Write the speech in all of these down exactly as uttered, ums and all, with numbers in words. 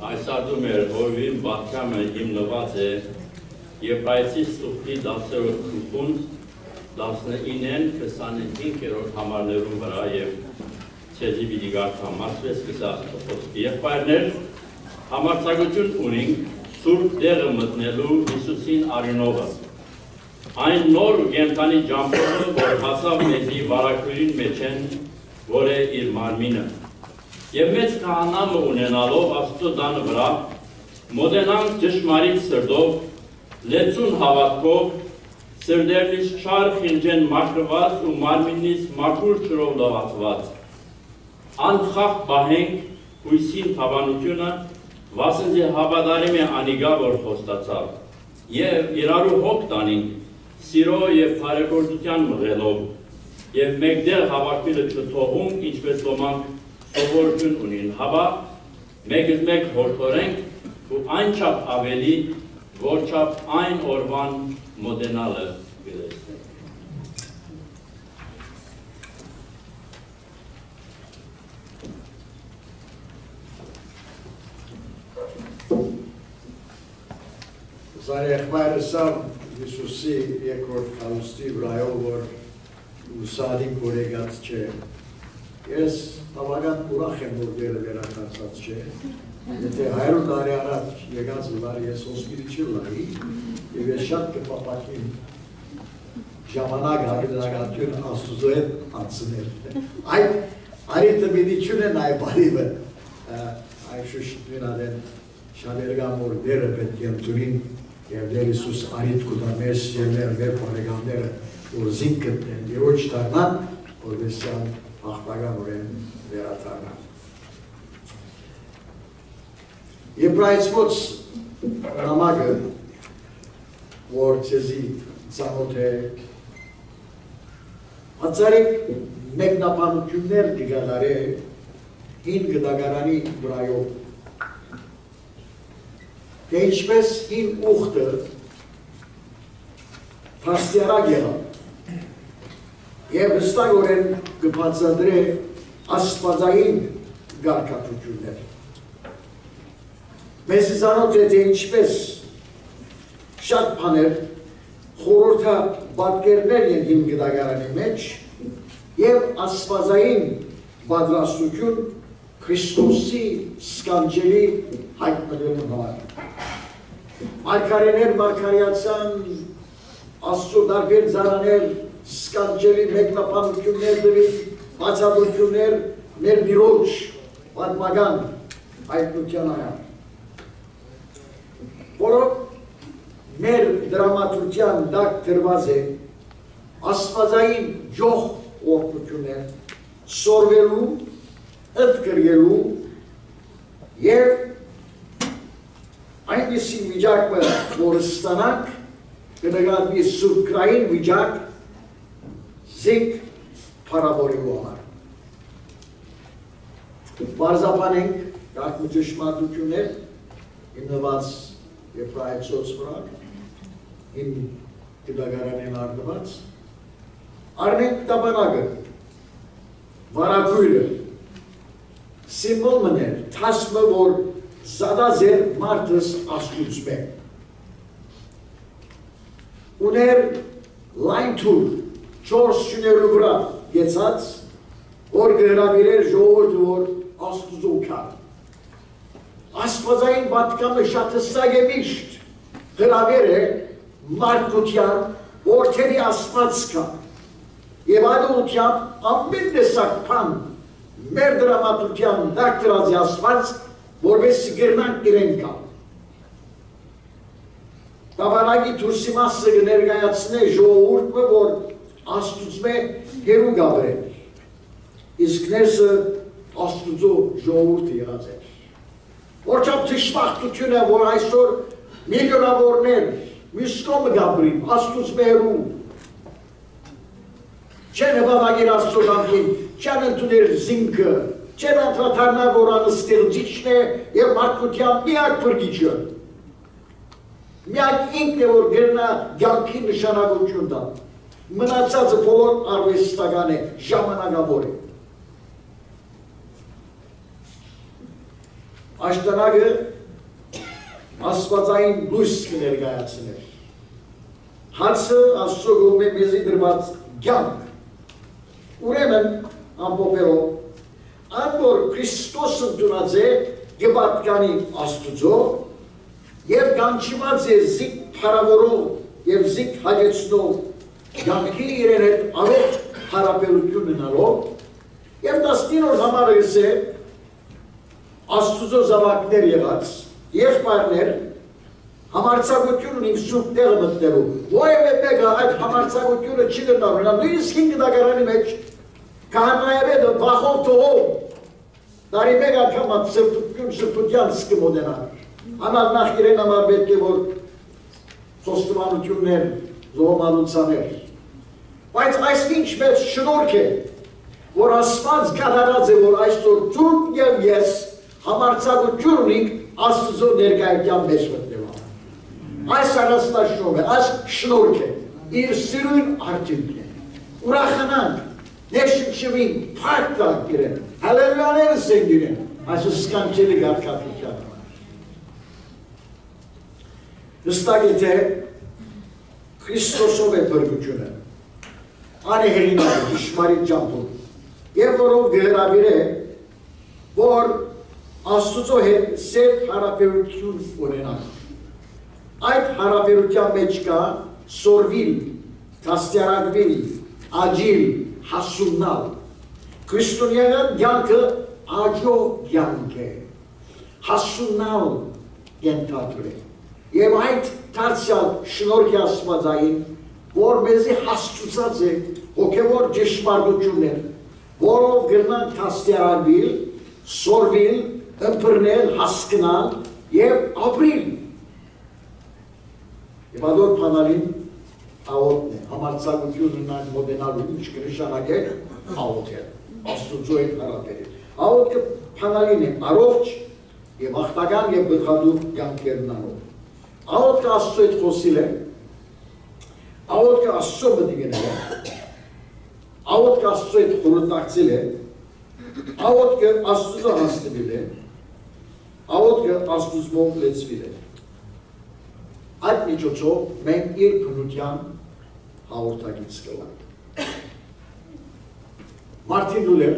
Այս արդում էր հորվին բաղկամը հիմնված է Եբրայեցի ստուղքի դասերորդ խմբուն տասնինը քսանհինգերորդ համարներում վրա և ցեզի պիտի գարթամ ասվես կսած խոսքի եղբայրներ համարձակություն ունենք սուրբ դեղը մտնելու Հիսուսին արյունովը այն նոր ու կենդանի ջամփորը որ հասավ մեզի վարակույրին մեջ են որ է իր մարմինը և մեծ քահանամը ունենալով Աստծո տանը վրա մոտենանք ճշմարիտ սրտով լեցուն հավատքով սրտերնից չար խինջեն մաքրված ու մարմինից մաքուր ջրով լվացված անխախտ պահենք հույսին հավանությունը վասնզի հավատարիմ է անիգա որ խոստացավ և իրարու հոգ տանենք սիրո և բարեգործության մղելով և մեկտեղ հավաքվելը չթողում ինչպես ոմանք սովորություն ունին հավա մեկից մեկ հորդորենք ու այնչափ ավելի որչափ այն օրվան մոտենալը գլեսնենք Սար եղբայրը սամ Հիսուսի երկրորդ քարոստի վրայով որ ուսադին որ եկած չէ ես բավական ուրախ եմ որ դերը վերակացած չէ եթե հայրուն տարի առաջ եկած վար ես հոսպիտի չլայի և ես շատ կպապակին ժամանակ հագնագատյուն աստուծո հետ անցնել այդ արիտը միտի չունեն այ բարիվը այ շուշտվին ադեն շալերգամ որ դերը պետք եմ տուրին և դեր Իսուս արիտ կուտա մեզ և մեր մեր բարեգամները որ զինք կտնեն և ոչ տարնան որ վեսյան աղբագան որ են վերատարնան Եբրայեցվոց նամակը որ ցեզի ծանոթ է հացարիկ մեկնաբանություններ դիգալարե հին գդագարանի վրայով թե ինչպես հին ուխտը փաստիարակ եղավ և հստակորեն կբացատրե աստվածային գարկատություններ Մեզ զանոթ է թե ինչպես շատ բաներ խորհրդա պատկերներ են հին գդագարանի մեջ և աստվածային պատրաստություն Քրիստոսի սկանջելի հայտնվելու համար Մարգարեներ մարգարեացան Աստծո դարբեր զարաներ սկանջելի մեկնաբանություններ դրին բացատրություններ մեր միրոջ պատմական հայտնության այան որով մեր դրամատուրգյան դակ դրված է աստվածային ջող օրհնություններ սորվելու, ընդգրկելու և այնպիսի վիճակը որ ստանանք կնկատվի սուրբկրային վիճակ զինք փառավորելու համար Պարզաբանենք կարդում ճշմարտություններ հիմնված Եբրայեցոց վրա հին գդագարանեն արտված Արնենք տաբանակը վարագույրը սիմվոլ մներ թասմը որ զադազեր մարդս աստուծմե ուներ լայն թուր չորս շուներու վրա գեցած որ գհրավիրեր ժողովուրդը որ աստուծո կար Աստվածային պատկամը շատ հստակ է միշտ հրավեր է մարդկության որդերի աստված կա և այդ ուղղությամբ ամեն տեսակ բան մեր դրամատուրգիան դակտրած է աստված որպեսզի գրնանք իրեն կա Տաբանակի դուրսի մասը կներկայացնե ժողովուրդը որ աստուծմե հերու գաբրել իսկ ներսը աստուծո ժողովուրդը եղած է Որչապ թշմախտություն է, որ այսօր միլիոնավորներ միսկոմը գաբրին, աստուծ մերու, չեն հպատագիր աստծո ժամքին, չեն ընդուներ զինքը, չեն անդրադառնա, որ անստեղծիչն է և մարդկության միակ փրկիչը, միակ ինքն է, որ գրնա կյանքի նշանակություն տա, մնացածը բոլոր արվեստական է, ժամանակավոր է աշտանագը աստվածային լույս կներկայացներ։ Հարցը Աստծո կողմէ մեզի դրված կյանք։ Ուրեմն ամփոփելով, այն որ Քրիստոսը ընդունած է կպատկանի Աստծո եւ կանչված է զիգ փառավորող եւ զիգ հաջեցնող կյանքի իրեն հետ առողջ հարաբերություն ունենալով եւ տասնինոր համարը գսե Աստծո զավակներ եղած եղբայրներ համարձակություն ունի սուրբ տեղը մտնելու որևէ մեկը այդ համարձակությունը չի գտնվում նույնիսկ հինգ դագարանի մեջ քահանայապետը վախով թողով տարի մեկ անգամ սրբություն սրբության սկմոդենա անալ նախ իրեն համար պետք է որ խոստմանություններ զոհմանություններ բայց այս ինչ մեծ շնորհք է որ Աստված կատարած է որ այսօր դու եւ ես համարձակություն ունենք Աստծո ներկայության մեջ մտնելու այս առաստաշնորհ է այս շնորհք է իր սիրուն արդյունքն է ուրախանանք ներշնչվին փառք տանք իրեն հալելույաները սենք իրեն այս սկանչելի գարքատության հստակ է թե Քրիստոսով է փրկությունը անհերինակ ճշմարիտ ճամփով եւ որով գերավիր է որ Աստծո հետ սեր հարաբերություն ունենանք այդ հարաբերության մեջ կա սորվիլ դաստիարակվել աջիլ հասունալ քրիստոնեական կյանքը աջող կյանք է հասունալ ենթադրել է եւ այդ դարձյալ շնորհի աստվածային որ մեզի հասցուցած է հոգեվոր ճշմարտություններ որով գրնանք դաստիարակվել սորվիլ ըմբռնել հասկանալ եւ ապրիլ եւ ադոր փանալին աղոթն է համարձակություն ունենալ մոդենալու ինչ կնշանակե աղոթ է Աստծո հետ հարաբերել աղոթքը փանալին է առողջ եւ ախտական եւ գլխադու կյանքեր ունենալով աղոթքը Աստծո հետ խոսիլ է աղոթքը Աստծո մտիգնել է աղոթքը Աստծո հետ խորհրդակցել է աղոթքը Աստծո հասնվել է աղոթքը Աստծո լեցվել է այդ միջոցով մենք իր բնության հաղորդակից կլանք Մարտին Լութեր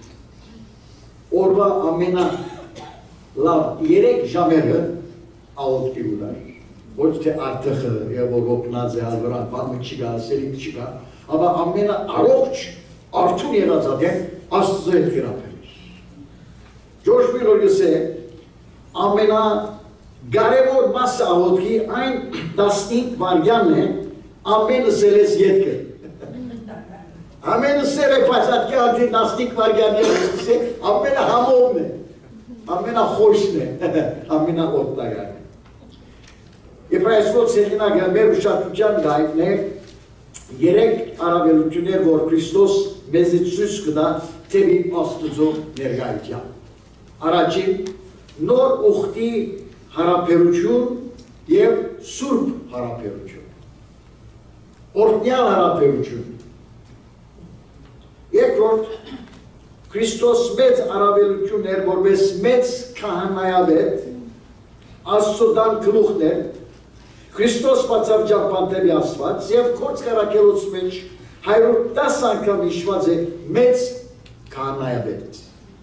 օրվա ամենա լավ երեք ժամերը աղոթքի ուներ ոչ թե արտխը եւ որ օգնած է ալվրան բանը չի գա ասելիք չի գա ապա ամենա առողջ արթուն եղած ադեն Աստծո հետ գրապել Ջորջ Միլորը ամենա կարևոր մասը աղոթքի այն տասնհինգ վայրկյանն է ամենը սելես ետքը ամենը սերը պասատքի անդի տասնհինգ վայրկյանները ամենը համովն է ամենա խոշն է ամենա օգտակարն է Եբրայեցվոց հեղինակը մեր ուշադրության գայքն է երեք առավելություններ որ Քրիստոս մեզի ցույց կտա թեպի Աստծո ներկայության առաջին նոր ուխտի հարաբերություն եւ սուրբ հարաբերություն օրհնյալ հարաբերություն երկրորդ Քրիստոս մեծ առավելություն էր որպես մեծ քահանայապետ Աստծո դան գլուխն էր Քրիստոս բացավ ճապանտելի Աստված եւ կորց կարակելոց մեջ հարյուր տասը անգամ հիշված է մեծ քահանայապետ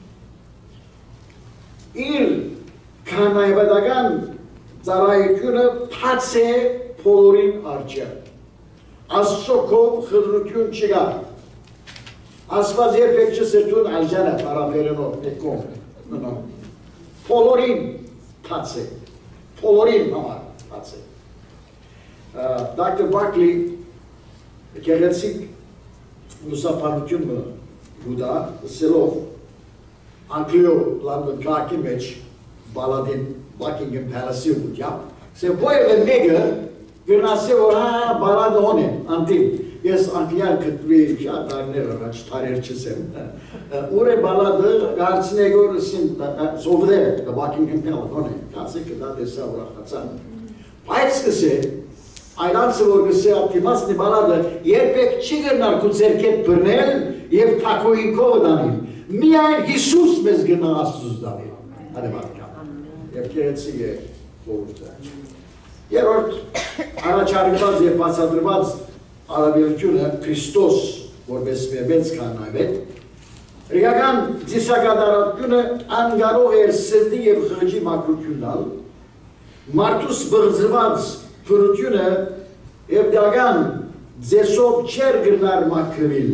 իր քահանայապետական ծառայությունը փաց է բոլորին արջև Աստծո կողմ խտրություն չկա Աստված երբեք չսրտուն ալջանը պարապերենով նեկում բոլորին փաց է բոլորին համար փաց է Doctor Barkley գեղեցիկ լուսապանությունը գուդա սելով Անգլիո Լանդոն կարգի մեջ բալադին Buckingham Palace-ի ուտյապ se որևէ մեկը գնացե որ հա բալադը հոն է անտիմ ես անգլիան կտվի շատ տարիներ առաջ տարեր չսեմ ուր է բալադը գարցնե գորսին սովդե Buckingham Palace հոն է կասե կդա դեսա ուրախացան բայց կսե Այնանցը որ գսե ապտիմասնի բալադը երբեք չի գնար կու ձերքետ բրնել և թակոյինքով դանիլ Միայն Հիսուս մեզ գնա Աստուս դանիլ Հադե մարդկան եւ գեղեցիկ է խորհուրդը։ Երրորդ առաջարկված եւ բացատրված արաբելությունը Քրիստոս որպես մեծ կանայվետ Ռիական դիսակադարությունը անգարող էր սրտի և խղճի մակրությունալ, մարդուս բղձված փրությունը և դական ձեսով չեր գրնար մակրվել։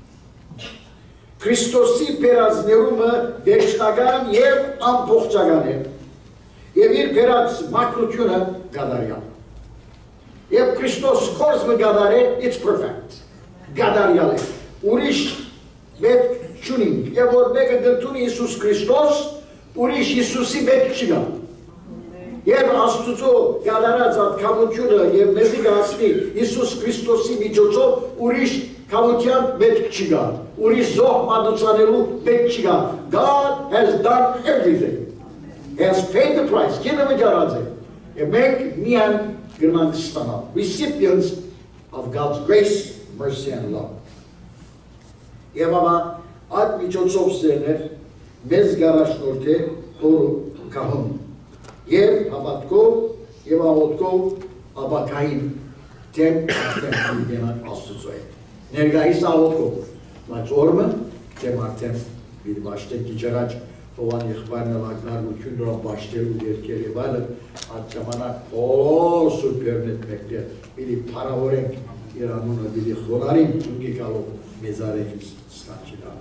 Քրիստոսի պերածներումը վերջնական և ամփոխջական է, և իր պերած մակրությունը գադարյալ։ Եվ Քրիստոս կորզմը գադար է, it's perfect, գադարյալ է, ուրիշ պետք չունինք, և որ մեկը դրտունի Իսուս Քրիստոս, ուրիշ Իսուսի պետք չգա։ Եվ Աստուծո գադարած այդ կամությունը և մեզի գասնի Իսուս Քրիստոսի միջոցով ուրիշ կամության պետք չգա, ուրիշ զոհ մատուցանելու պետք չգա։ God has done everything. He has paid the price, կինը վճարած է։ Եվ մենք միան գրնանք ստանալ, recipients of God's grace, mercy and love։ Եվ ամա այդ միջոցով սերներ մեզ գարաշնորդ է հորու կահում և հավատքով և աղոտքով աբակային թեմ արդեն դենան Աստուծո է։ Ներգայիս աղոտքով, բայց օրմը թեմ արդեն բիլի բաշտեն գիջարաչ հովան եղբարն ալագնարություն նորան բաշտելու երկեր և այլը այդ ժամանակ օ սուպերնետ մեկտեր բիլի պարավորենք իր անունը բիլի խոնարին ունգի կալով մեզարեքից ստանչիլան։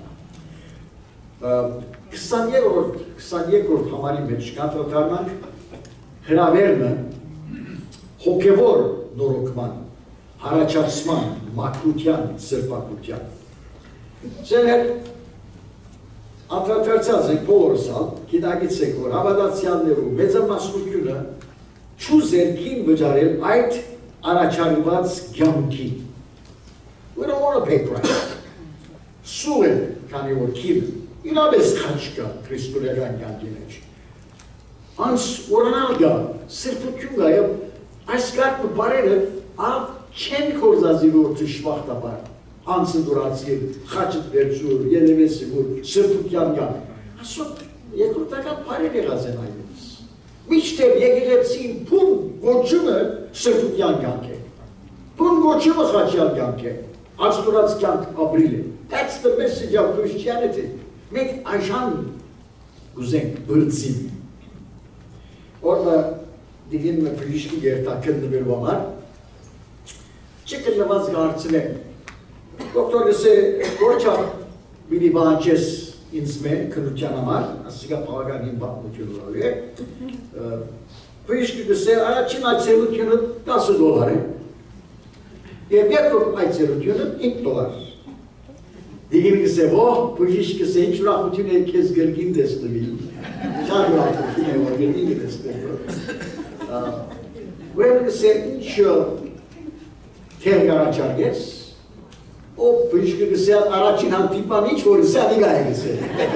քսաներորդ համարի մեջ կանդրադառնանք հրավերնը հոգևոր նորոգման, հարաճացման, մաքրության, սրբակության։ Ձեր անդրադարձած եք բոլորսալ, գիտագիտեք, որ հավատացյալներու մեծամասնությունը չուզերքին վճարել այդ առաջարկված կյանքի։ We don't want to pay price. Սուղ է, քանի որ կինը, իրապես խաչ կա քրիստոնեական կյանքի մեջ։ Անց որանալ գա, սրբություն գա, և այս կարգը բարերը ավ չեն կորզազի որ թշվախտաբար, անցը դուրացիր, խաչըտ վերցուր, ելևեսի որ սրբության գա։ Ասոտ, երկրորդական բարեր եղած են այլևս։ Միշտև եկեղեցին փուն գոչումը սրբության կյանք է։ Փուն գոչումը խաչյալ կյանք է։ Աստուրած կյանք ապրիլ է։ That's the message of Christianity. Մենք այժան գուզենք բրծին։ Օրը դիգին մը պրիշկի գերտակն նվերու համար չկլնված գարցնեն։ Դոկտոր գսե գորջա բիլի բանջես ինձ մեն կնության համար, ասիկա պաղագանին բաղմություն ուրալի է։ Պրիշկի գսե առաջին այցելությունը տասը դոլար է։ Եվ երկրորդ այցելությունը ինք դոլար։ Դիգին գսե, ոհ, պրիշկի գսե, ինչ ուրախություն է կեզ գրգին դեսնվիլ։ Շատ ուրախություն է, որ գրգին դեսնվիլ։ Ուրեմն գսե, ինչ թեր գարաչարգես, ով պրիշկի գսե, առաջին հանդիպան ինչ, որ գսե, ադիգա է գսե։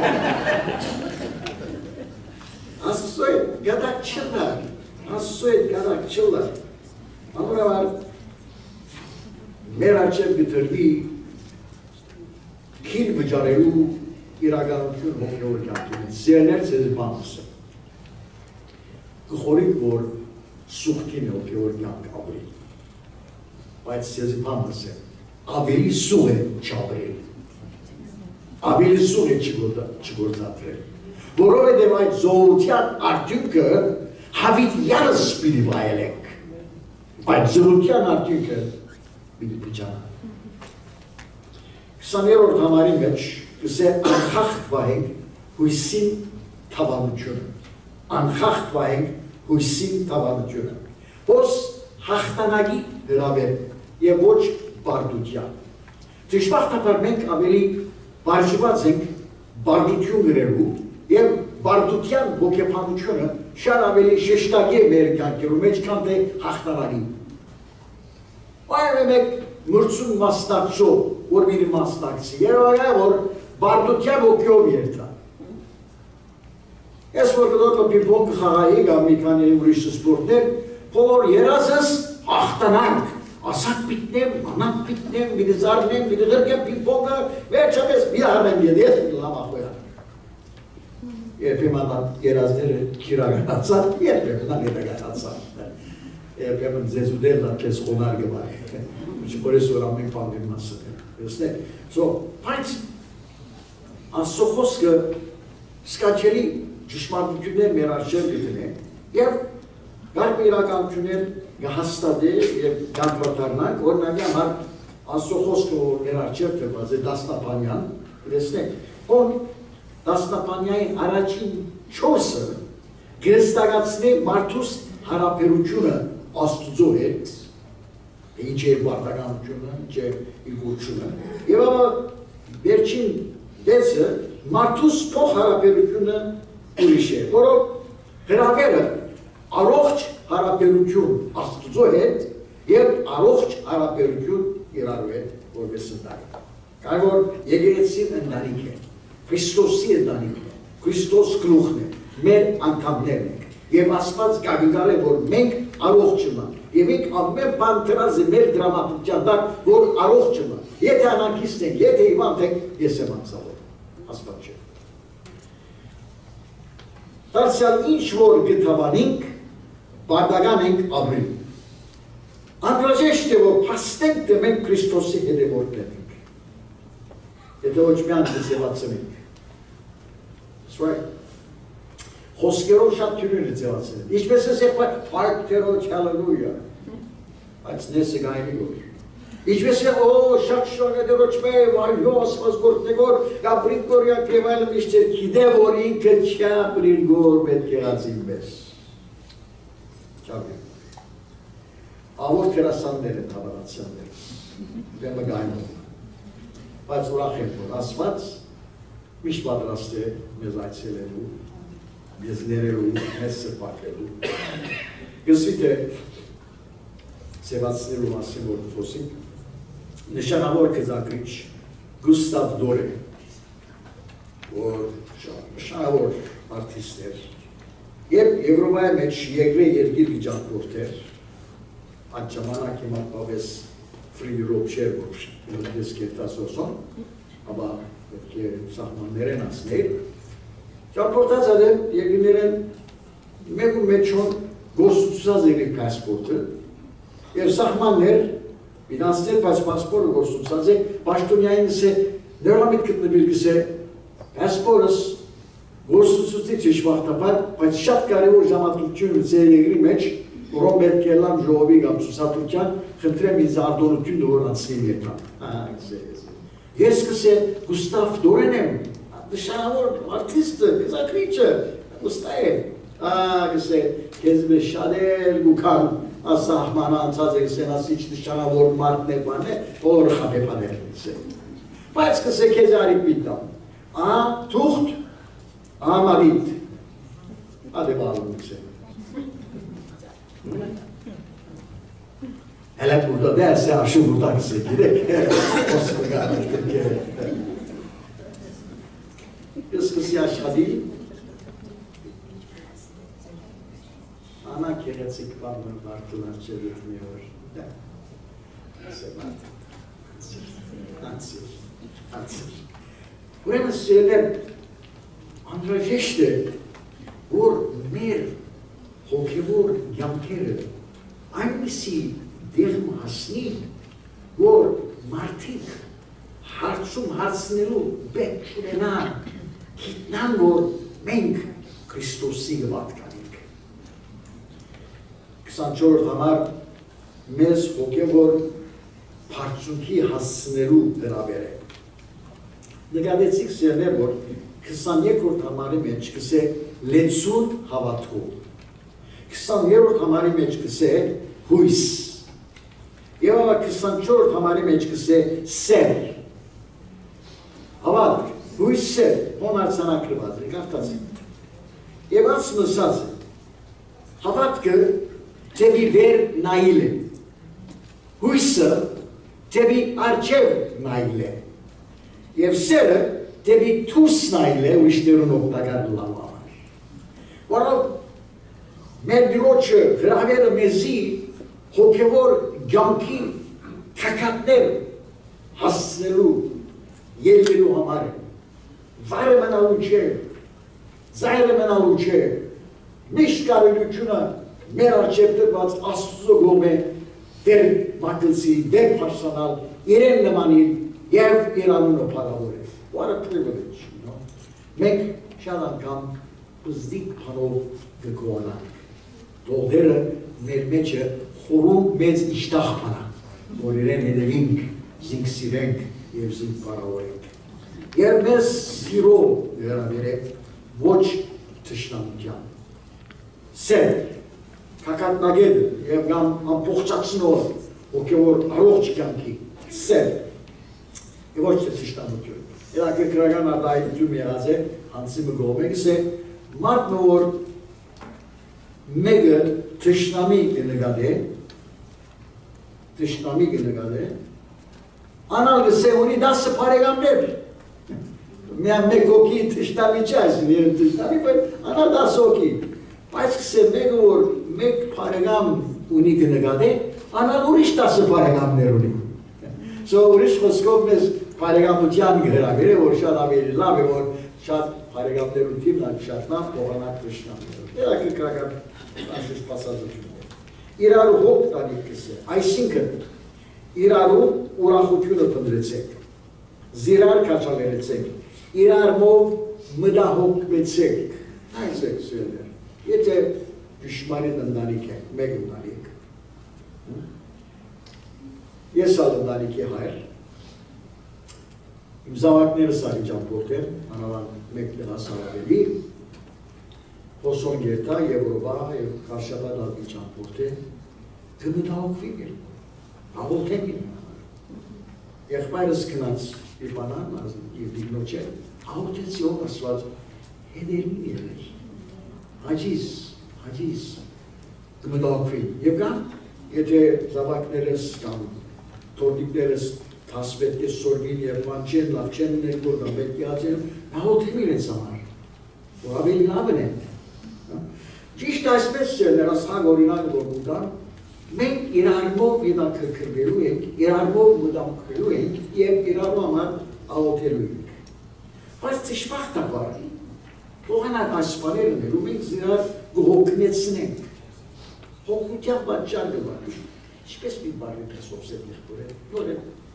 Աստծո է գադակ չլար, աստծո է գադակ չլար։ Անորավար, մեր արջև գտրվի քին վճարելու իրականություն հոգևոր կյանքին, սերներ ձեզ բանսը։ Կխորիկ, որ սուղքին է հոգևոր կյանք ապրի, բայց ձեզ բանս է, ավելի սուղ է չապրել, ավելի սուղ է չգործատրել, որովհետև այդ զոհության արդյունքը հավիտյանս պիտի վայելենք, բայց զոհության արդյունքը պիտի փչանա։ քսաներորդ համարի մեջ կսե անխախտ վահենք հույսին թավանությունը, անխախտ վահենք հույսին թավանությունը, ոս հաղթանակի հրավեր և ոչ բարդության։ Դժբախտաբար մենք ավելի բարժված ենք բարդություն գրելու և բարդության հոգեբանությունը շատ ավելի շեշտագի է մեր կյանքերում մեջ, քան թե հաղթանակի։ Այլ մեկ մրցում մասնակցող, որ միրի մասնակցի, երևակայ, որ բարդության հոգյով երթա։ Ես որ գդոտ պիպոն կխաղայի գա մի քանի ուրիշ սպորտներ, բոլոր երազս հաղթանանք, ասակ պիտնեմ, անակ պիտնեմ, միրի զարնեմ, միրի գրգեմ պիպոնը, վերջապես մի հարմեմ եդ, ես մի լավ ախոյան։ երբեմն երազները քիրագանացան, երբեմն անիրագանացան։ Երբեմն ձեզուդել լատես խոնար գվայ, չորես որ ամեն պանդին մասը է։ So, բայց Աստծո խոսքը սկաչելի ճշմարտություններ մեր առջև գտնեն եւ գարբ իրականություններ գահստադե եւ գանվատարնակ օրինակ համար Աստծո խոսքը որ մեր առջև դրված է դասնապանյան, տեսնեք, որ դասնապանյային առաջին չորսը գրստագացնի մարդուս հարաբերությունը Աստծո հետ, ինչ է բարդականությունը, ինչ է իգությունը, եւ ապա վերջին դեսը մարդուս փոխ հարաբերությունը ուրիշ է, որով հրավերը առողջ հարաբերություն Աստծո հետ եւ առողջ հարաբերություն իրարու հետ որպես ընտանիք։ Կայ որ եկեղեցին ընտանիք է, Քրիստոսի ընտանիքն է, Քրիստոս գլուխն է, մեր անդամներն ենք եւ Աստված կգիտի որ մենք առողջ ենք եւ մենք ամեն բան դրած է մեր դրամատուրգիան տակ որ առողջ ենք։ Եթե անաքիստ ենք, եթե իմանք ենք, ես եմ անցավոր, Աստված չէ։ Դարձյալ ինչ որ գտավանենք, բարդական ենք ապրիլ։ Անհրաժեշտ է որ փաստենք թե մենք Քրիստոսի հետևորդներ ենք։ Եթե ոչ մի անձևացնենք։ That's right. Խոսքերով շատ թյուրին է ձևացնել։ Ինչպես է սեղբայ, հարկ թերոջ, հալելույա։ Բայց նեսը գայնի գոր։ Ինչպես է, օ, շատ շագետերոջ մե, վայլո, ասված գործնեգոր, գապրին գորյակ և այլը միշտեր, կիդե որ ինքը չապրին գոր պետք եղածին մեզ։ Չապրին։ Ավոր թերասաններ են հավանացյաններ, դեմը գայնով։ Բայց ուրախ եմ, որ ասված միշտ պատրաստ է մեզ այցելելու, մեզ ներելու, մեզ սրպակելու։ Գսվի թե սևացնելու մասին, որ խոսենք, նշանավոր կզակրիչ Գուստավ Դորե, որ նշանավոր արտիստ էր, և Եվրոպայի մեջ երկրե երկիր գիջակորդ էր, այդ ժամանակ հիմա պավես free Europe չէր, որ ես կերտասոսոն, ապա պետք է սահմաններ են ասներ, ճարպորտած ադեմ երկրներ են մեկ ու մեջոն գործուցած եղել պասպորտը, և սահմաններ, բինանսներ, բայց պասպորը գործուցած է, պաշտոնյային գսե, նորամիտ կտնվել գսե, պասպորս գործուցուցի չիշվաղտապար, բայց շատ կարևոր ժամադրություն ձեր երկրի մեջ, որոն պետք է լամ ժողովի կամ ցուսատության խնդրեմ ինձ արտոնությունը որ անցնի երթան։ Ես կսե Գուստավ Դորեն եմ, նշանավոր արտիստը, գզակրիչը, ուստա է, կսե կեզ մեզ շադեր գուքան ասահման անցած է կսեն ասիչ նշանավոր մարդն է բան է, որ խապեպաներ կսե։ Բայց կսե կեզ արիք պիտամ, ա թուղթ, ա մարիտ, ադե բալում կսե։ Hele burada derse aşı buradan girek. Osman Kız kız yaşadı. Ana kerecik var mı vartılar çevirmiyor. Ansır. Ansır. Buraya söyler. Andrajeşte or mer hokevor yamkere aynısı դեղմ հասնի, որ մարդիկ հարցում հարցնելու պետք ունենան, գիտնան, որ մենք Քրիստոսի պատկանենք։ քսանչորդ համար մեզ հոգևոր բարձունքի հասնելու հրավեր է։ Նկատեցիք սերներ, որ քսաներորդ համարի մեջ կսե լեցուն հավատքով, քսաներորդ համարի մեջ կսե հույս, Եվ ավա քսանչորդ համարի մեջ կսե սեր, հավատք, հույս սեր, հոն արցանակրված է, կարդացին։ Եվ անց նսած է, հավատքը ձևի վեր նայիլ է, հույսը ձևի արջև նայիլ է, և սերը ձևի թուս նայիլ է, ուրիշներուն օգտակար լավհամար։ Որով մեր դիրոչը հրավերը մեզի հոգևոր գյանքի թակատներ հասնելու ելնելու համար է, վարը մնալու չէ, Զայրը մենալու չէ, միշտ կարելությունը մեր արջև տրված Աստծո գոմե դեր մակլսի, դեր պարսանալ, իրեն նմանին և իրանունը պարավորել։ What a privilege, you know. Մենք շատ անգամ բզդիկ պանով գգոանանք։ Դողդերը մեր մեջը խորում մեծ իշտախ պանանք, որ իրեն հետևինք, զինք սիրենք և զինք պարավորենք։ Եվ մեզ սիրո վերաբերեք ոչ թշնամության։ Սեր, կակատնագեդը և գամ ամպողջացնող, ոգևոր առողջ կյանքի, սեր, և ոչ թե թշնամություն։ Եդակը կրական ադայություն եղած է, անցիմը գողմեքս է, մարդն որ մեկը թշնամի կնգադ է, թշնամի կնգադ է, անալ գսե ունի դասը պարեգամներ, միան մեկ հոգի թշնամի չէ այսին, երն թշնամի, բայց անալ դասը հոգի, բայց գսե մեկը որ մեկ պարեգամ ունի կնգադ է, անալ ուրիշ դասը պարեգամներ ունի։ So ուրիշ խոսքով մեզ պարեգամության գրավեր է, որ շատ ավելի լավ է, որ շատ պարեգամներությունն այդ շատնավ պողանակ թշնամներ։ Երակը կրական անշուշտ պասածություն է։ Իրարու հոգ տանիք կսե, այսինքն իրարու ուրախությունը պնդրեցեք, զիրար կաչալերեցեք, իրարմով մդահոգվեցեք, այս եք սյելներ, եթե գշմանին ընտանիք եք, մեկ ընտանիք։ Ես ալ ընտանիքի հայր, իմ զավակները սարի ճամպորդ են, անավան մեկ տնաս հարավելի, հոսոն գերտա, Եվրոպա և կարշապատ ալպի ճամպորդ է, գմդահոգվին էր, աղոլթեն են։ Եղբայրս կնած իպանան, և դիգնոչ է, աղոլթեցի ով ասված հետերին եղեր, հաջիս, հաջիս, գմդահոգվին, և կան, եթե զավակներս կամ թորդիկներս թասվետ կես սորգին և ման չեն, լավ չեն ներգոր կամ պետք է ացեն, հաղորդեմ իրենց համար, որ ավելի լավն են։ Ճիշտ այսպես չէ, նրանց հագ օրինակ որ ուտան, մենք իրարմով եդակրկրվելու ենք, իրարմով մտամքվելու ենք և իրարու համար աղորդելու ենք։ Բայց թշպախտաբար, թողանակ այս սպաները ներում ենք զիրար գողոքնեցնենք, հոգության բաճար գվարի, ինչպես մի բարի պեսով սետ եղբոր է, նոր է,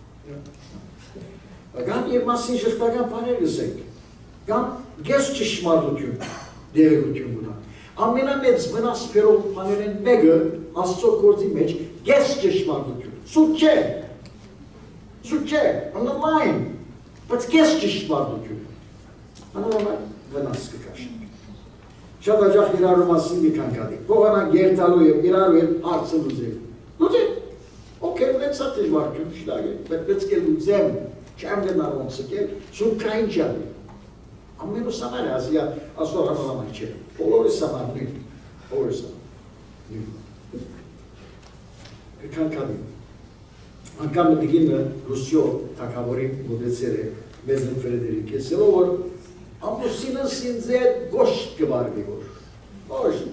Կամ և մասին շղթական պաներ գսենք, կամ գես ճշմարտություն, դեղերություն ունա։ Ամենամեծ վնաս բերող պաներ են մեկը Աստծո գործի մեջ գես ճշմարտություն, սուտ չէ, սուտ չէ, աննալայն, բայց գես ճշմարտություն, աննալայն վնաս կկաշենք։ Շատ աջախ իրարու մասին մի կանկադիկ, փողանակ գերտալու և իրարու հետ արծը լուզել, լուզել, օքեր ունեցա դժվարություն շտագ է, բայց պետք է լուծեմ, չեմ գնալ ոնց եկել, սուրքային չան է։ Ամենուս համար է, ասիա աստոր համալամանք չէ, բոլորիս համար նույն, բոլորիս համար նույն։ Կքանկադի, անգամ մտիգինը Ռուսյո թակավորի մոդեցեր է մեզն Ֆրեդերիկ եսելով, որ ամուսինս ինձ է գոշտ կվարվի որ, գոշտ։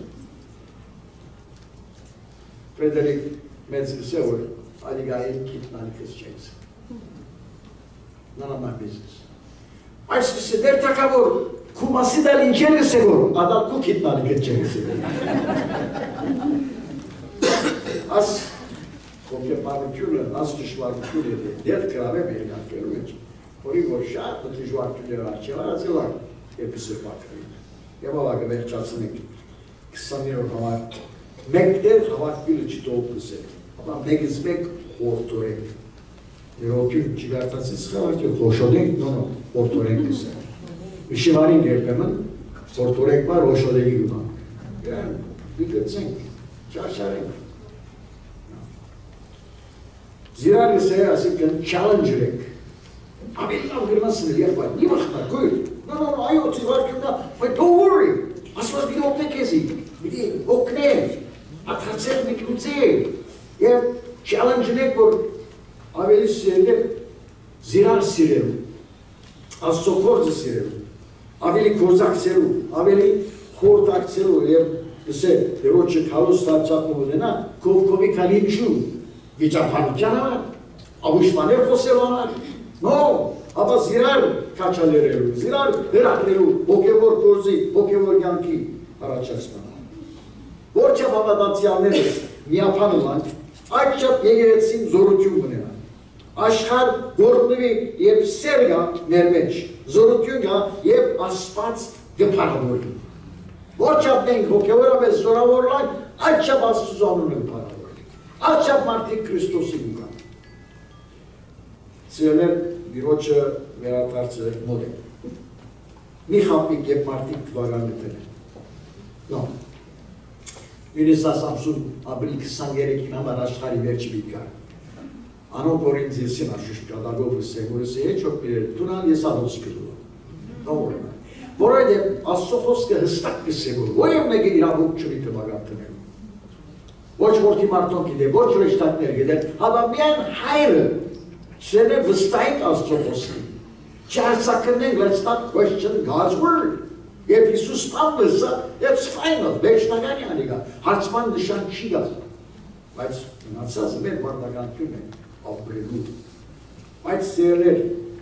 Ֆրեդերիկ մեծ գսե որ ալիգային կիտնալիքս չենց, նանամար բիզնես։ Այս գսե դեր թակավոր, կու մասի դալ ինջեր գսե որ, ադալ կու կիտնալիքս չեն գսե։ Աս հոգեպարությունը, աս ճշմարտություն է դեր կրավ է մերգանկելու մեջ, որի որ շատ դժվարություններ արջև արածելան և գսե պատրին։ Եվ ավագը վերջացնենք քսաներորդ համար, մեկ դեր հավակվիլը չտով գսել, ապա մեկից մեկ խորտորենք, երոքյուն չգարտացից խավարդյոն խոշոդենք, նո նո, խորտորենք գսել։ Վիշիվարին երբեմն, խորտորենք բար հոշոդելի գումանք, իրան բիգծենք, ճարչարենք։ Զիրար գսե, ասիկն չալնջրենք, ամեն լավ գրնասնել երբայր, մի վախտար, գույր, նո նո, այո, ծիվարկյուննա, բայց don't worry, ասված մի օգնեք եզի, մի օգնել, աթարցել մի կլուցել, և չալնջնեք, որ ավելի սիրել զիրար սիրելու, աստծո գործը սիրելու, ավելի գործակցելու, ավելի խորտակցելու և գսե, դերոչը կալուս թարցակով ունենա, կովկովի կալինչու, վիճապանության համար, աղուշմաներ խոսելու համար, նո, ապա զիրար քաչալերելու, զիրար հրահրելու, հոգևոր գործի, հոգևոր կյանքի առաջացման։ Որչափ հավատացյալներս միապան ուղանք, այդչափ եկեղեցին զորություն ունենան։ Աշխարհ գործնվի եւ սեր գա մեր մեջ, զորություն գա եւ Աստված կփառավորի։ Որչափ մենք հոգևորապես զորավորանք, այդչափ Աստծո անունը կփառավորի։ Այդչափ մարդիկ Քրիստոսին ուղան։ Սիրելիներ, Տիրոջը վերադարձը մոտ է։ Մի խապիկ եւ մարդիկ թվարան գտել են։ Նո։ Մինիսաս ամսուն ապրիլ քսաներեքին համար աշխարհի վերջի վիկար։ Անոնք որ ինձ եսին աշիշտ կադագով սեգուրս է չոք բիրել, տունան ես ադոս կլու։ Նորմալ։ Որովհետև Աստծո խոսքը հստակ կսեգուր, որև մեկը իրավունք չունի տվական տնելու։ Ոչ որքի մարդոն գիտե, ոչ ռեշտակներ գիտեն, հապա միայն հայրը չեն է վստահիկ Աստծո խոսքի։ Չարցակրնենք, let's not question God's word. Եվ Հիսուս պամլսը, that's fine, վերջնագանի անիգա, հարցման նշան չի գազ, բայց մնացած մեր վարդականություն է ապրելու, բայց սերներ,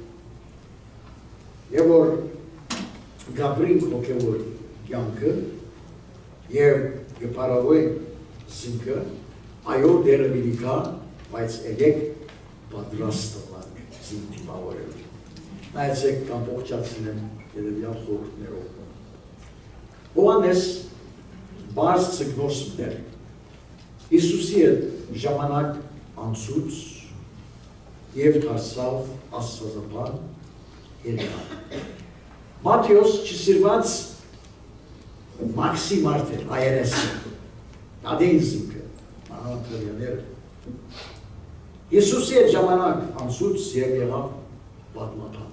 և որ գաբրինք հոգևոր կյանքը և գպարավոյն զինքը, այո դերը միլիկա, բայց էգեք պատրաստվանք զինքի բավորելու, նայեցեք կամ պողջացնեմ եդևյալ խորհուրդներով։ Հովանես բարս ծգնոս մտեր, Իսուսի հետ ժամանակ անցուց և թարսավ աստվածապան երգան։ Մատիոս չսիրված մաքսի մարդ էր, այերեսը, ադեն զինքը, մանավանդ Իսուսի հետ ժամանակ անցուց և եղավ պատմապան։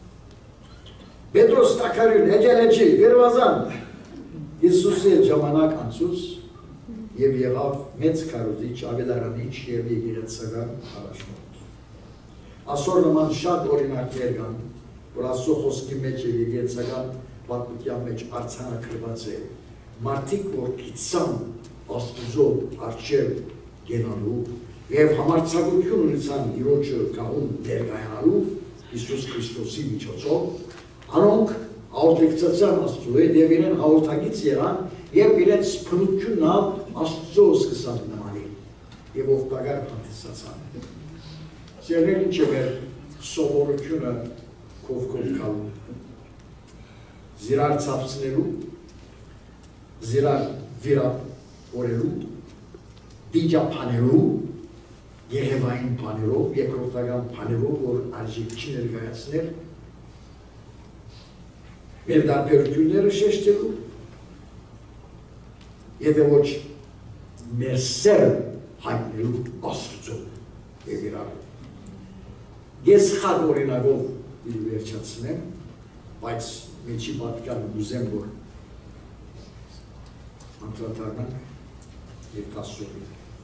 Պետրոս տակարյուն, էջել-էջի, գրվազան, Իսուսի հետ ժամանակ անցուց և եղավ մեծ կարոզիչ, ավետարանիչ և եկեղեցական առաջնորդ։ Այսօր նման շատ օրինակներ կան, որ Աստծո խոսքի մեջ և եկեղեցական պատմության մեջ արձանագրված է, մարդիկ որ գիտցան Աստծո առջև գնալու և համարձակություն ունեցան Տիրոջը գահուն ներկայանալու Իսուս Քրիստոսի միջոցով, անոնք արտեկցացան Աստծո հետ և իրեն հաղորդագից եղան և իրենց փնությունն Աստծո սկսան նմանել և օգտակար հանդիսացան։ Սիրելիներ, ինչ է մեր սովորությունը կողքով գալու, զիրար ցավցնելու, զիրար վիրավորելու, դիջափանելու, Երևային բաներով, երկրորդական բաներով, որ արժեք չի ներկայացնել, մեր դարբերությունները շեշտելու, եթե ոչ մեր սերը հայտնելու Աստծո և իրար։ Ես խաղ օրինակով իր վերջացնեմ, բայց մեջի պատկան ուզեմ, որ անդրադառնանք և տասովի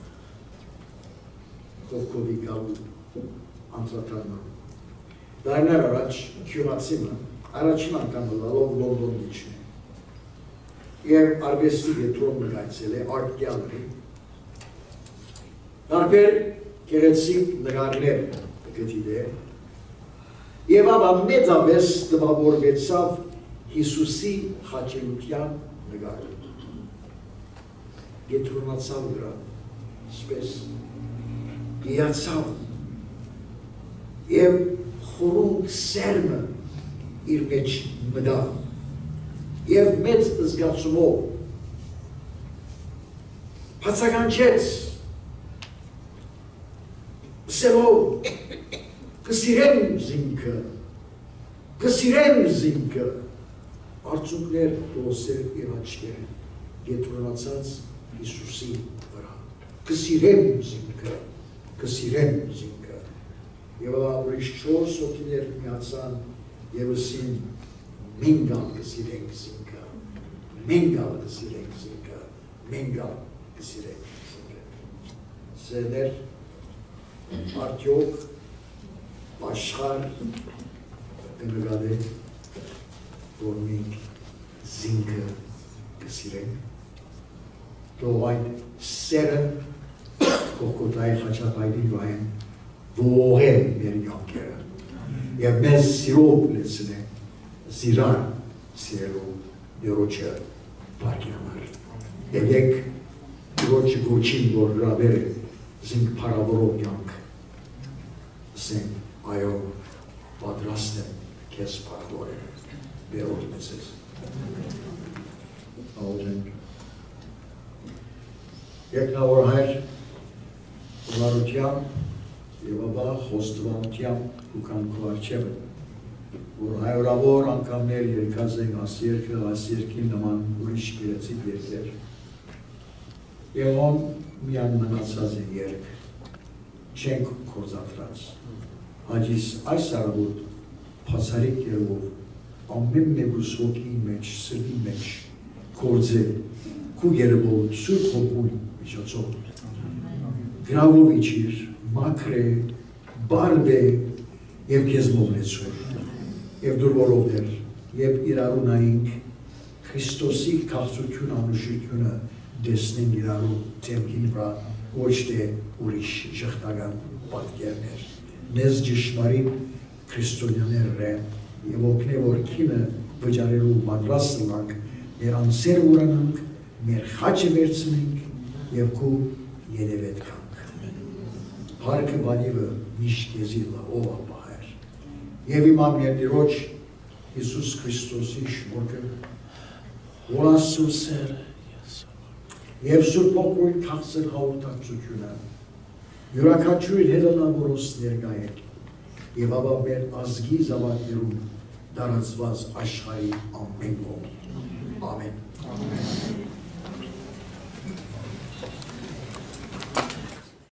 կողքովի գալու անդրադառնալու։ Դարներ առաջ Քյուրացիմը առաջին անգամ լալով Լոնդոն դիչն է և արվեստի գետրոն նգայցել է Art Gallery, տարբեր գեղեցիկ նկարներ գտիդե և ապա մեծապես տպավորվեցավ Հիսուսի խաչելության նկարը։ Գետրոնացավ վրա, սպես գիացավ և խորունգ սերմը իր մեջ մտավ և մեծ զգացումով բացականչեց սելով կսիրեմ զինքը, կսիրեմ զինքը, արցունքներ դոսեր իր աչքերը, գետրոնացած Հիսուսի վրա, կսիրեմ զինքը, կսիրեմ զինքը, և ուրիշ չորս հոգիներ միացան և ըսին մենք ալ կսիրենք զինքը, մենք ալ կսիրենք զինքը, մենք ալ կսիրենք զինքը։ Սերներ, արդյոք աշխարհ կնկատի, որ մենք զինքը կսիրենք, թող այդ սերը Կողքոտայի խաչապայրի վայեն ողողել մեր յանքերը, եւ մեզ սիրով լցնե զիրան սիրելու Տիրոջը բարգի համար եւ եկ Տիրոջը գոչին որ հրավեր է զինք փառավորող կյանք ասենք այո պատրաստ եմ քեզ փառավորել բերոտ մեծես Ալենք Եկնավոր հայր Ուղարությամբ և ապա խոստովանությամբ ու կանքու արջևը, որ հայորավոր անգամներ երկած ենք աս երկը, աս երկին նման ուրիշ գերեցիկ երկեր, և on միան մնացած է երկ, չենք կործատրած, հաջիս այս արավոտ պացարիկ երվով, ամեն մեկուս հոգի մեջ, սրդի մեջ, կործել, կու երևով սուրբ հոգուն միջոցով, գրավով իչիր, մաքր է, բարդ է և քեզ մովնեցուր, և դուր որովներ, և իրարու նայինք Քրիստոսի քաղցություն անուշությունը դեսնենք իրարու թեմքին վրա, ոչ թե ուրիշ ժխտական պատկերներ, նեզ ճշմարիտ քրիստոնյաներ են, և օգնե որ քինը վճարելու պատրաստ լանք, մեր անսեր ուրանանք, մեր խաչը վերցնենք և քու երևետ կանք։ Հարկը բանիվը միշտ եզիլը ով ապահեր։ Եվ իմ ամեն Տիրոջ Հիսուս Քրիստոսի շնորհքը, որ Աստծո սերը և Սուրբ Հոգու քաղցր հաղորդակցությունը յուրաքանչյուր հետանավորոս ներկա է և ապա մեր ազգի զավակներում տարածված աշխարհի ամեն կողմ։ Ամեն։